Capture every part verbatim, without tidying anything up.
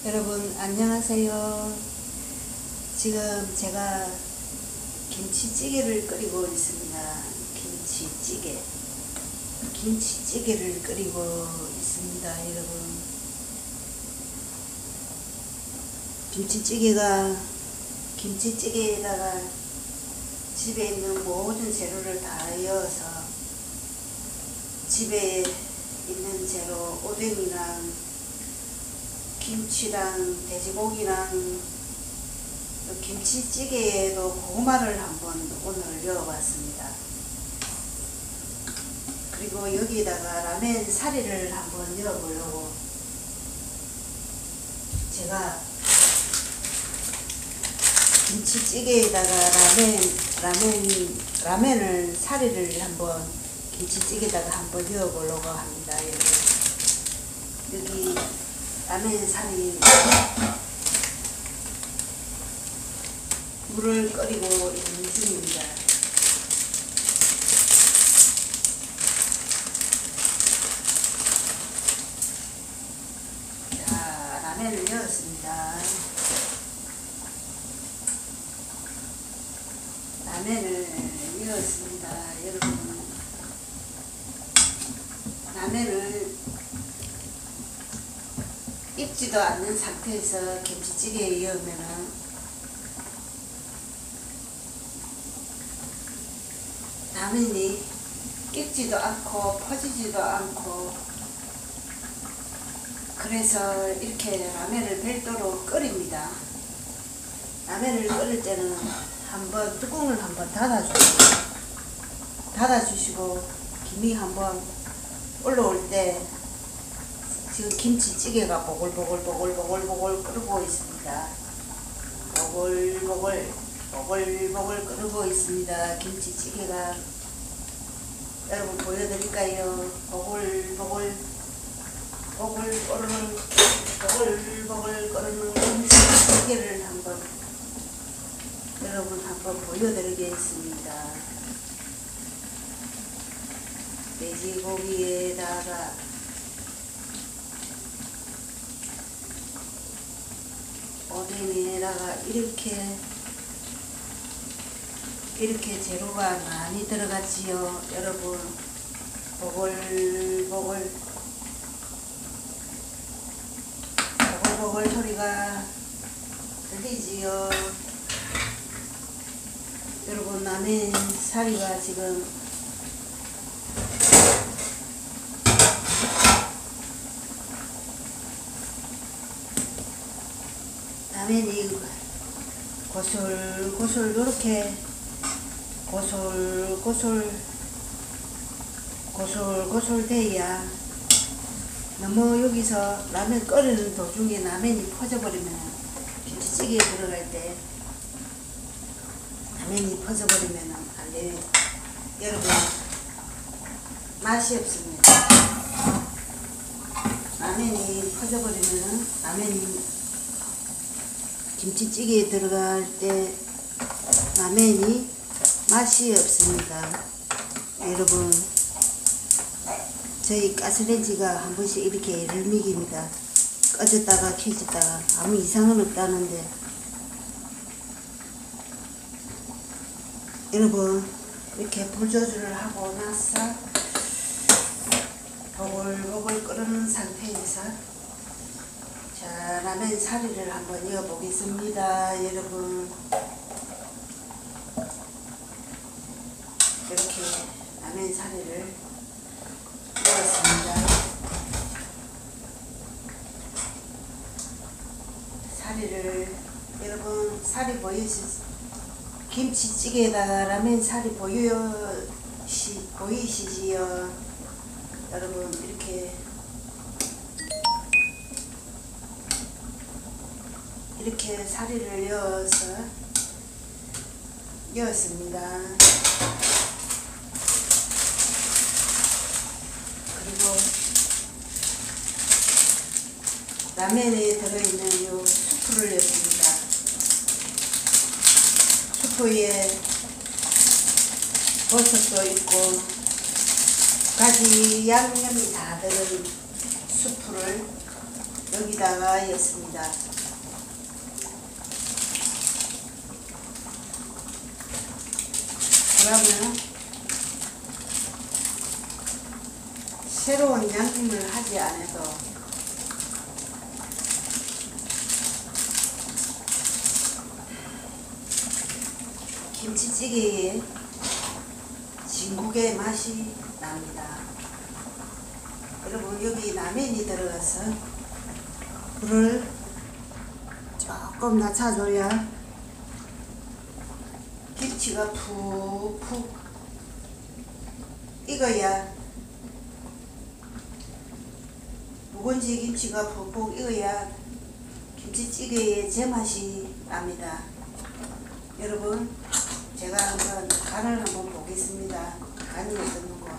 여러분 안녕하세요. 지금 제가 김치찌개를 끓이고 있습니다. 김치찌개 김치찌개를 끓이고 있습니다. 여러분, 김치찌개가 김치찌개에다가 집에 있는 모든 재료를 다 넣어서 집에 있는 재료, 오뎅이랑 김치랑 돼지고기랑 김치찌개에도 고구마를 한번 오늘 넣어봤습니다. 그리고 여기다가 라멘 사리를 한번 넣어보려고 제가 김치찌개에다가 라멘, 라멘, 라멘을 사리를 한번 김치찌개에다가 한번 넣어보려고 합니다. 여기, 여기 라멘 사리 물을 끓이고 있는 중입니다. 자, 라멘을 넣었습니다. 라멘을 넣었습니다. 여러분, 라멘을 익지도 않는 상태에서 김치찌개에 넣으면은 라면이 익지도 않고 퍼지지도 않고, 그래서 이렇게 라면을 별도로 끓입니다. 라면을 끓일 때는 한번 뚜껑을 한번 닫아주시고 닫아주시고 김이 한번 올라올 때 지금 김치찌개가 보글보글보글보글보글 끓고 있습니다. 보글보글 보글보글 끓고 있습니다. 김치찌개가. 여러분 보여드릴까요? 보글보글 보글보글 보글보글 끓는 김치찌개를 한번 여러분 한번 보여드리겠습니다. 돼지고기에다가 오뎅에다가 이렇게 이렇게 재료가 많이 들어갔지요. 여러분, 보글보글 보글보글 소리가 들리지요. 여러분, 라멘 사리가 지금 라면이 고슬고슬 요렇게 고슬고슬 고슬고슬 돼야, 너무 여기서 라면 끓이는 도중에 라면이 퍼져버리면, 김치찌개에 들어갈 때 라면이 퍼져버리면 안 돼요. 여러분, 맛이 없습니다. 라면이 퍼져버리면, 라면이 김치찌개에 들어갈 때 라면이 맛이 없습니다. 여러분, 저희 가스레인지가 한 번씩 이렇게 일밀깁니다. 꺼졌다가 켜졌다가 아무 이상은 없다는데, 여러분, 이렇게 불 조절을 하고 나서 보글보글 끓는 상태에서 자, 라면 사리를 한번 넣어 보겠습니다. 여러분, 이렇게 라면 사리를 넣었습니다. 사리를, 여러분, 사리 보이시죠? 김치찌개에다가 라면 사리 보이시, 보이시지요? 여러분, 이렇게 이렇게 사리를 넣어서 넣었습니다. 그리고 라면에 들어있는 요 수프를 넣습니다. 수프에 버섯도 있고 가지 양념이 다 들은 수프를 여기다가 였습니다. 그러면 새로운 양념을 하지 않아도 김치찌개에 진국의 맛이 납니다. 여러분, 여기 라면이 들어가서 불을 조금 낮춰줘야 김치가 푹푹 익어야, 묵은지 김치가 푹푹 익어야 김치찌개의 제맛이 납니다. 여러분, 제가 한번 간을 한번 보겠습니다. 간이 어떻는거.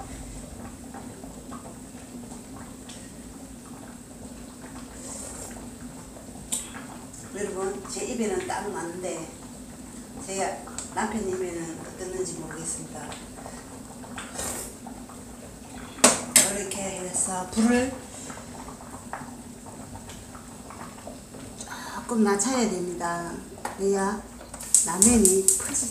여러분, 제 입에는 딱 맞는데 제 남편 입에는 어떻는지 모르겠습니다. 이렇게 해서 불을 조금 낮춰야 됩니다. 그래야 라면이 퍼지.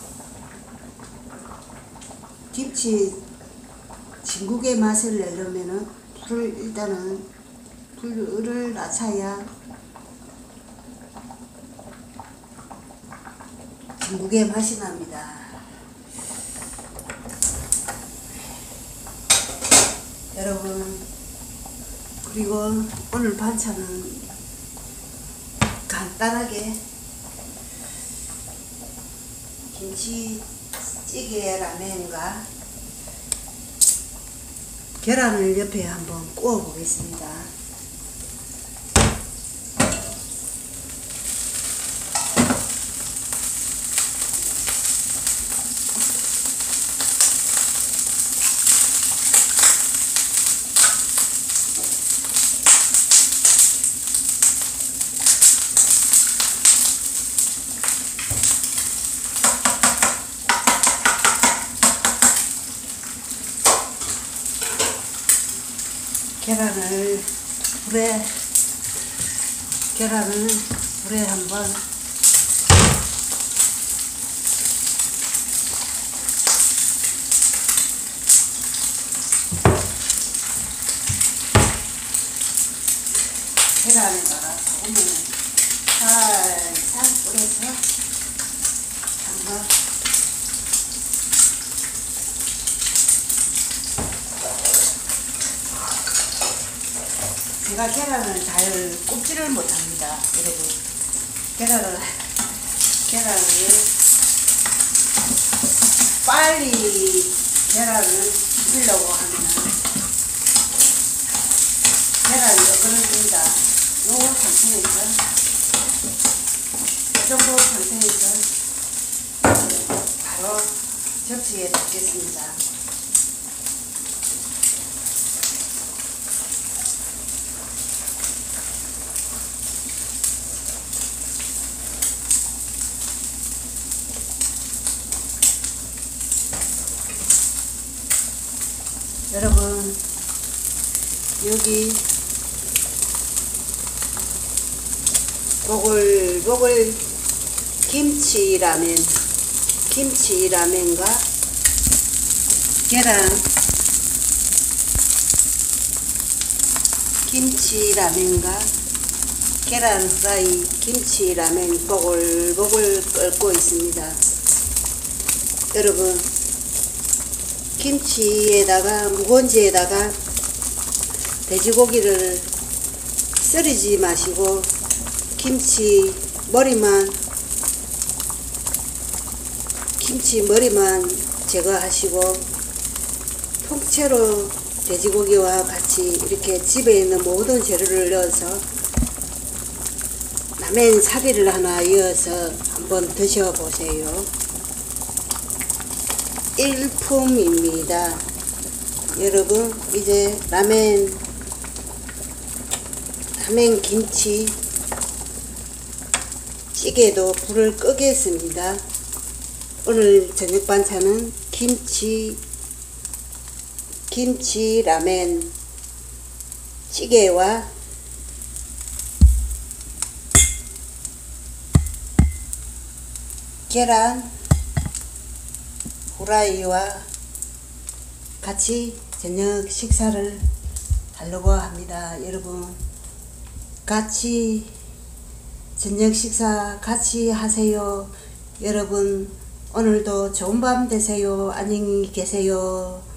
김치 진국의 맛을 내려면은 불을 일단은 불을 낮춰야 진국의 맛이 납니다. 여러분, 그리고 오늘 반찬은 간단하게 김치찌개 라면과 계란을 옆에 한번 구워 보겠습니다. 계란을 불에 계란을 불에 한번 계란에다가 소금을 살살 뿌려서 한번 제가 계란을 잘 굽지를 못합니다. 여러분, 계란을 계란을 빨리 계란을 굽으려고 하면 계란이 어그러집니다. 요 상태에서 이 정도 상태에서 바로 접시에 넣겠습니다. 여러분, 여기 보글보글 김치라면, 김치라면과 계란, 김치라면과 계란 후라이, 김치라면 보글보글 끓고 있습니다. 여러분, 김치에다가 묵은지에다가 돼지고기를 썰이지 마시고 김치 머리만 김치 머리만 제거하시고 통째로 돼지고기와 같이 이렇게 집에 있는 모든 재료를 넣어서 라면 사리를 하나 이어서 한번 드셔보세요. 일품입니다. 여러분, 이제 라멘 라멘 김치 찌개도 불을 끄겠습니다. 오늘 저녁 반찬은 김치 김치 라멘 찌개와 계란 후라이와 같이 저녁 식사를 하려고 합니다. 여러분 같이 저녁 식사 같이 하세요. 여러분 오늘도 좋은 밤 되세요. 안녕히 계세요.